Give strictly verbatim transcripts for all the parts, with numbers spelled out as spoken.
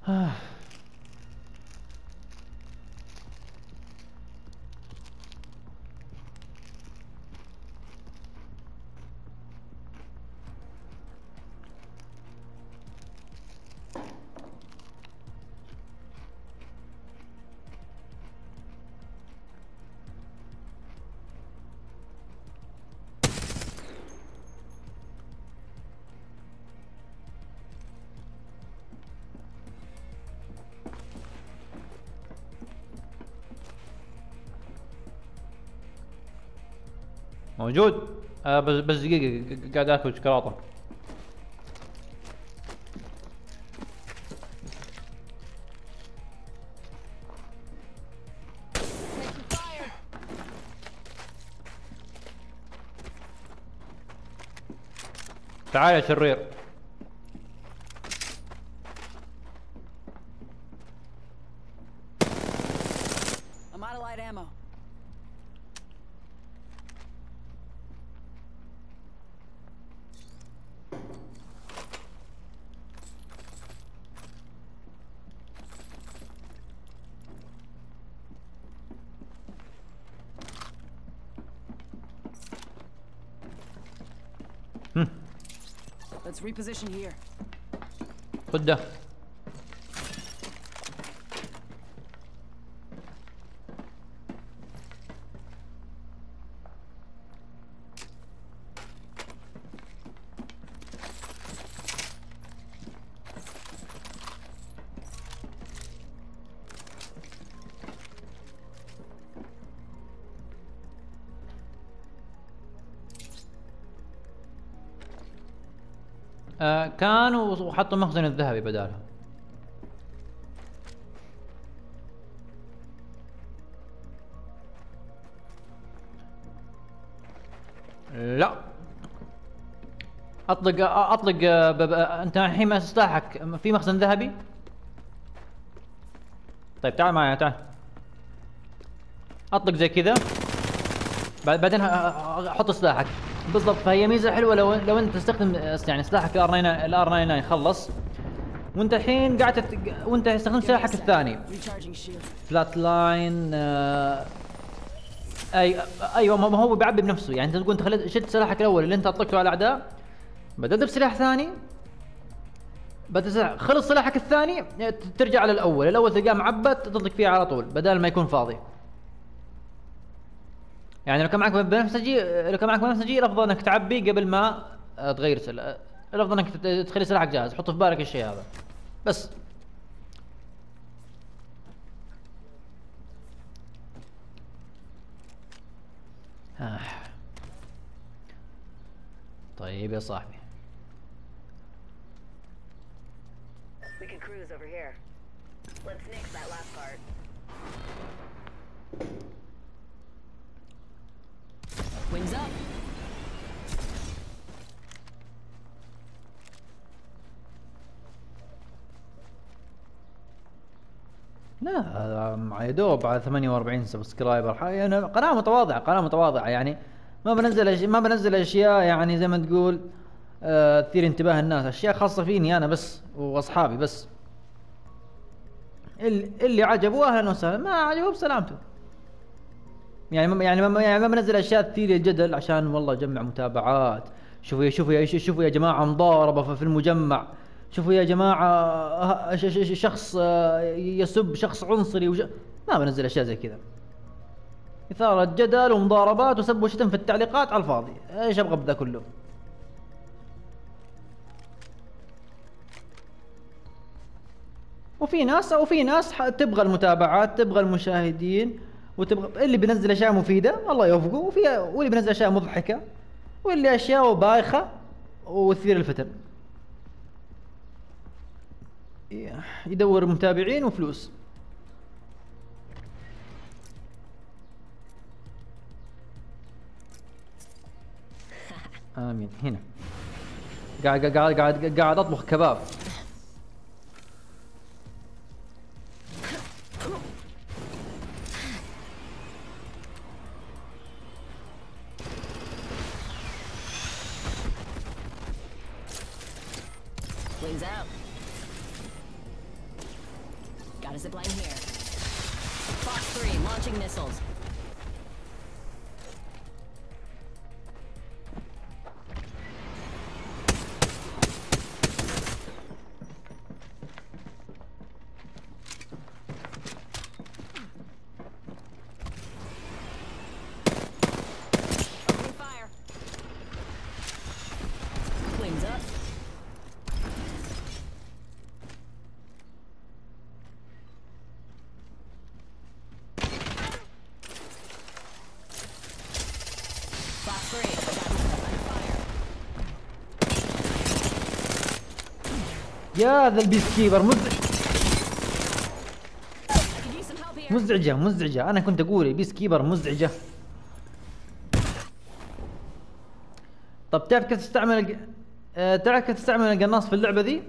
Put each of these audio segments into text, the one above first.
موجود. آه بس بس دقيقة قاعد اكل شوكولاتة. تعال يا شرير. I'm out of light ammo. Let's reposition here. خد ده. آه كان وحطوا مخزن الذهبي بدالها. لا اطلق اطلق بب... انت الحين ما سلاحك في مخزن ذهبي. طيب تعال معي تعال. اطلق زي كذا بعدين احط سلاحك بالضبط. فهي ميزه حلوه لو لو انت تستخدم يعني سلاحك الار الار تسعة وتسعين خلص وانت الحين قاعد تت... وانت استخدمت سلاحك الثاني فلات لاين. آه... اي ايوه ما هو بيعبي بنفسه. يعني انت تقول انت خليت شد سلاحك الاول اللي انت اطلقته على الاعداء بدأت بسلاح ثاني بدأت خلص سلاحك الثاني ترجع على الاول. الاول تلقاه معبى تطلق فيه على طول بدل ما يكون فاضي. يعني لو كان معك بنفسجي لو كان معك بنفسجي الافضل انك تعبي قبل ما تغير سلاح. الافضل انك تخلي سلاحك جاهز. حطه في بالك الشيء هذا بس. آه. طيب يا صاحبي. We can cruise over here. Let's nix that last part. Wings up. لا هذا يا دوب على ثمانية وأربعين سبسكرايبر. يعني قناة متواضعة قناة متواضعة يعني ما بنزل أش... ما بنزل اشياء يعني زي ما تقول آه... تثير انتباه الناس. اشياء خاصة فيني انا بس واصحابي بس. اللي, اللي عجبه اهلا وسهلا ما عجبه بسلامته. يعني ما يعني ما يعني ما بنزل اشياء تثير الجدل عشان والله جمع متابعات. شوفوا يا شوفوا يا شوفوا يا جماعة مضاربة في المجمع. شوفوا يا جماعة شخص يسب شخص عنصري وش... ما بنزل اشياء زي كذا. إثارة جدل ومضاربات وسب وشتم في التعليقات على الفاضي. ايش ابغى بذا كله؟ وفي ناس وفي ناس تبغى المتابعات تبغى المشاهدين وتبغى اللي بينزل اشياء مفيدة الله يوفقه وفي واللي بينزل اشياء مضحكة واللي اشياء بايخة وتثير الفتن. يدور متابعين وفلوس. امين. هنا قاعد قاعد قاعد قاعد اطبخ كباب. Wings out. Got a zipline here. Fox three, launching missiles. Opening fire. Wings up. Fox three, got under fire. يا ذا البيس كيبر مزعج. I could use some help here. مزعجة مزعجة، أنا كنت أقول البيس كيبر مزعجة. طب تعرف كيف تستعمل الج... آه، تعرف كيف تستعمل القناص في اللعبة ذي؟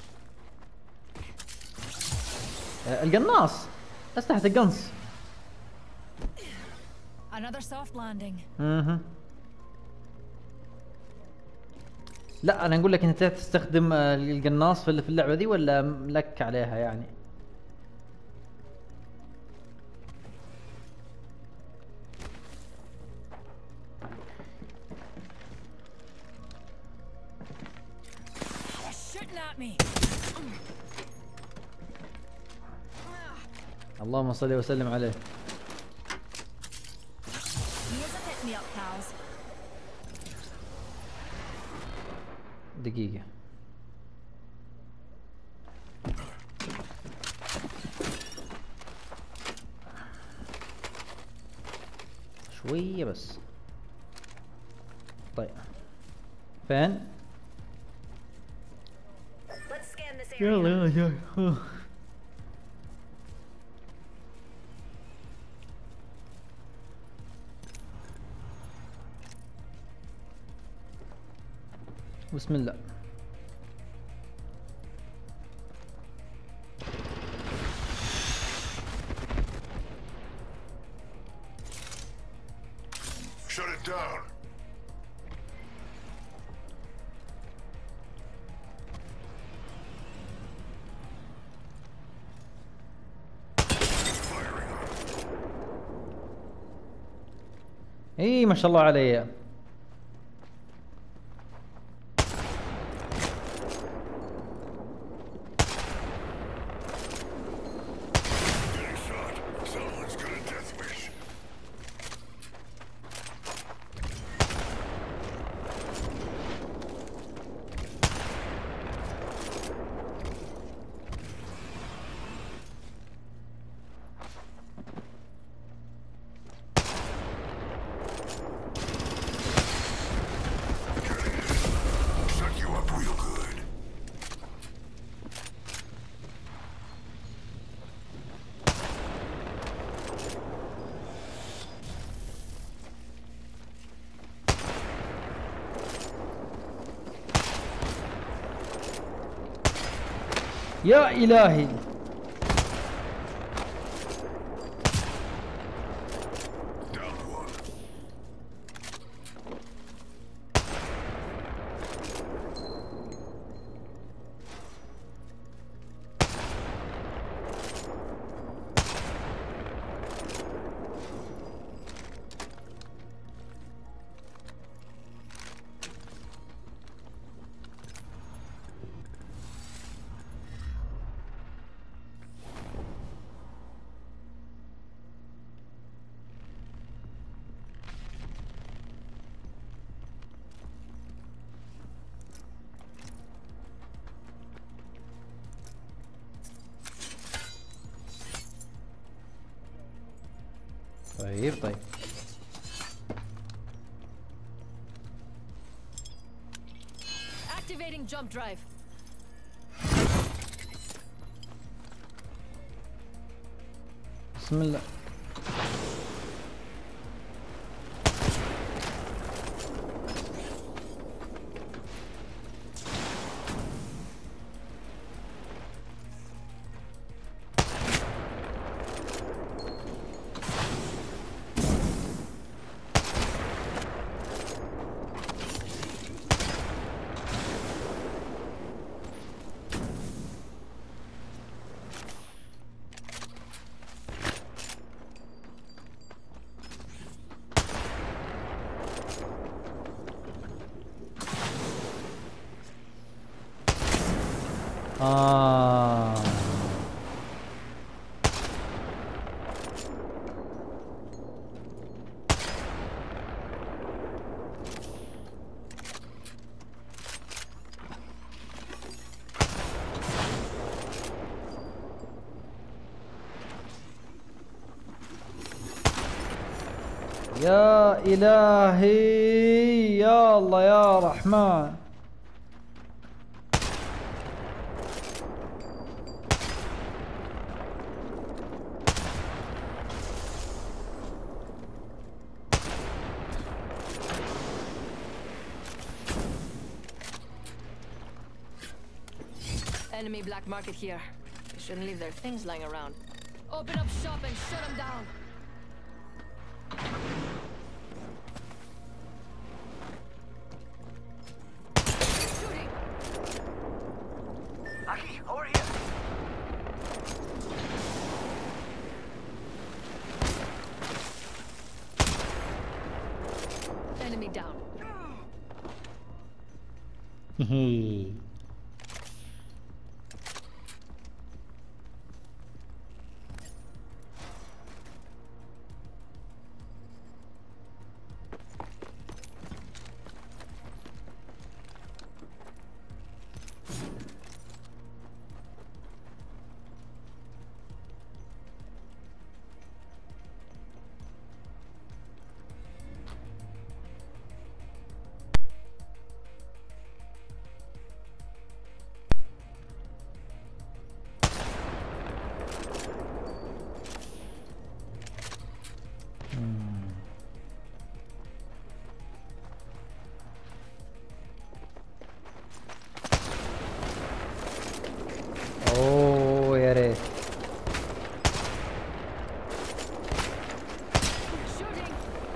آه، القناص أسلحة القنص. Another soft landing. اها. لا أنا أقول لك أنت تعرف تستخدم آه، القناص في في اللعبة ذي ولا لك عليها يعني؟ They're shooting at me. اللهم صل وسلم عليه. Here's a pick me up, pals. دقيقة. شوية بس. طيب. فين؟ Let's scan this area. يلا يلا يلا. بسم الله. Shut it down. Firing on. اي ما شاء الله علي. Getting shot. Someone's got a death wish. Suck you up real good. يا إلهي. Down one. طيب طيب. Activating jump drive. بسم الله. آه يا إلهي يا الله يا رحمن. Enemy black market here. They shouldn't leave their things lying around. Open up shop and shut them down. Shooting. Aki, over here. Enemy down. Hehe. اوه يا ريت. Shooting.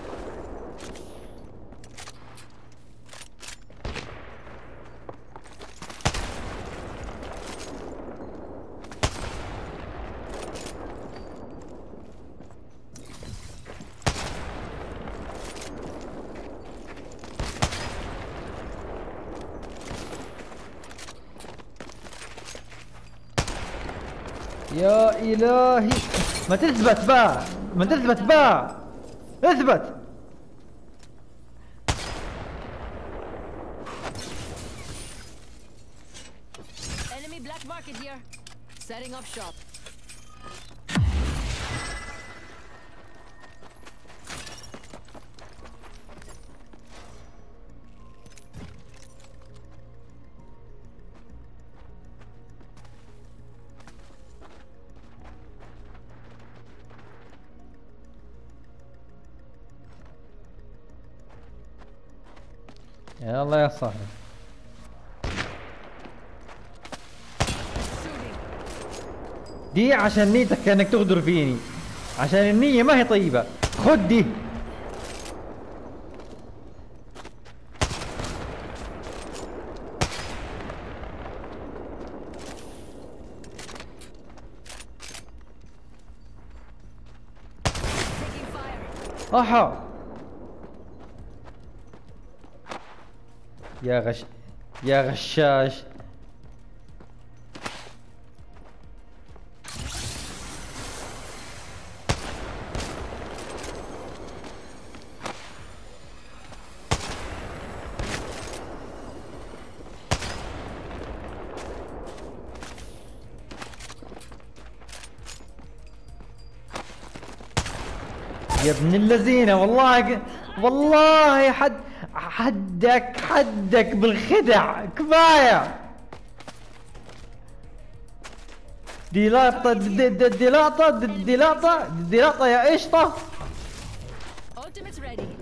يا إلهي ما تثبت بقى، ما تثبت بقى، اثبت. Enemy black market here. Setting up shop. يلا يا صاحبي. Shooting. دي عشان نيتك انك تغدر فيني، عشان النية ما هي طيبة. خد دي. Taking fire. احا يا غش يا غشاش. يا ابن اللذينة والله والله حد حدك حدك بالخدع كفاية. دي لقطة دي دي- دي لقطة دي دي لقطة دي لقطة يا قشطة. Ultimate's ready.